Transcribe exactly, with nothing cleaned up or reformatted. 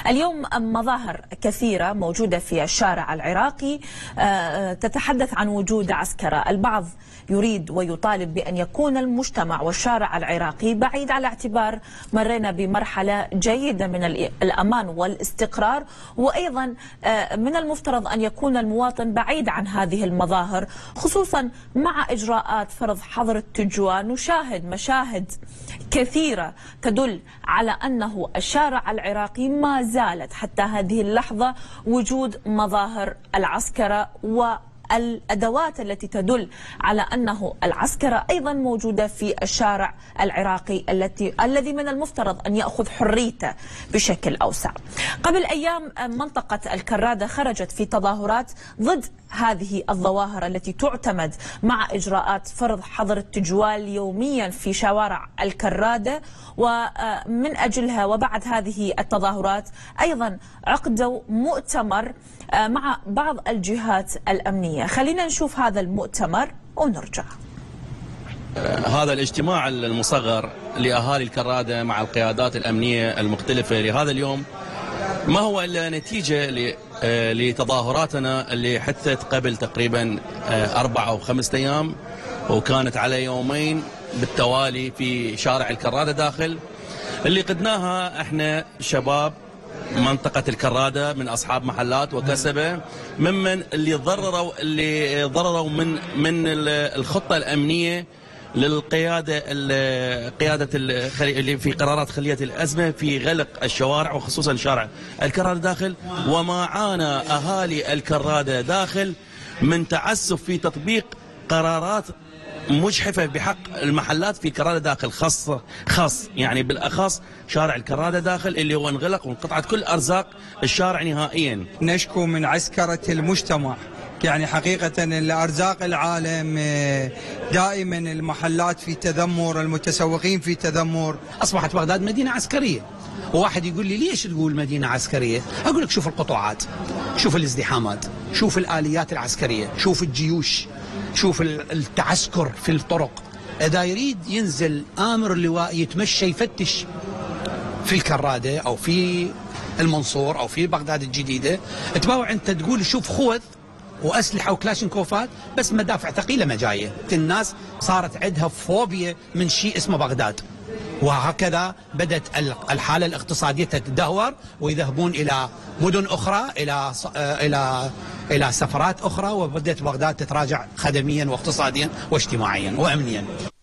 اليوم مظاهر كثيرة موجودة في الشارع العراقي تتحدث عن وجود عسكرة. البعض يريد ويطالب بأن يكون المجتمع والشارع العراقي بعيد، على اعتبار مرينا بمرحلة جيدة من الأمان والاستقرار، وأيضا من المفترض أن يكون المواطن بعيد عن هذه المظاهر، خصوصا مع إجراءات فرض حظر التجوال. نشاهد مشاهد كثيرة تدل على أنه الشارع العراقي ما زالت حتى هذه اللحظة وجود مظاهر العسكرة والأدوات التي تدل على أنه العسكرة أيضا موجودة في الشارع العراقي التي الذي من المفترض أن يأخذ حريته بشكل أوسع. قبل أيام منطقة الكرادة خرجت في تظاهرات ضد هذه الظواهر التي تعتمد مع إجراءات فرض حظر التجوال يوميا في شوارع الكرادة، ومن أجلها وبعد هذه التظاهرات أيضا عقدوا مؤتمر مع بعض الجهات الأمنية. خلينا نشوف هذا المؤتمر ونرجع. هذا الاجتماع المصغر لأهالي الكرادة مع القيادات الأمنية المختلفة لهذا اليوم ما هو إلا نتيجة لتظاهراتنا اللي حدثت قبل تقريبا أربع أو خمسة أيام، وكانت على يومين بالتوالي في شارع الكرادة داخل، اللي قدناها احنا شباب منطقة الكرادة من أصحاب محلات وكسبة، ممن اللي ضرروا اللي ضرروا من من الخطة الأمنية للقيادة قيادة اللي في قرارات خلية الأزمة في غلق الشوارع وخصوصا شارع الكرادة داخل. وما عانى أهالي الكرادة داخل من تعسف في تطبيق قرارات مجحفة بحق المحلات في كرادة داخل، خاص خاص يعني بالأخص شارع الكرادة داخل اللي هو انغلق وانقطعت كل أرزاق الشارع نهائيا. نشكو من عسكرة المجتمع، يعني حقيقة الأرزاق العالم دائما المحلات في تذمر، المتسوقين في تذمر. أصبحت بغداد مدينة عسكرية، وواحد يقول لي ليش تقول مدينة عسكرية؟ أقول لك شوف القطوعات، شوف الازدحامات، شوف الآليات العسكرية، شوف الجيوش، شوف التعسكر في الطرق. إذا يريد ينزل آمر اللواء يتمشى يفتش في الكرادة أو في المنصور أو في بغداد الجديدة، تباوع أنت تقول شوف خوذ وأسلحة وكلاشنكوفات، بس مدافع ثقيلة ما جاية. الناس صارت عندها فوبيا من شيء اسمه بغداد، وهكذا بدأت الحالة الاقتصادية تتدهور ويذهبون إلى مدن أخرى، إلى إلى إلى سفرات أخرى، وبدأت بغداد تتراجع خدميا واقتصاديا واجتماعيا وأمنيا.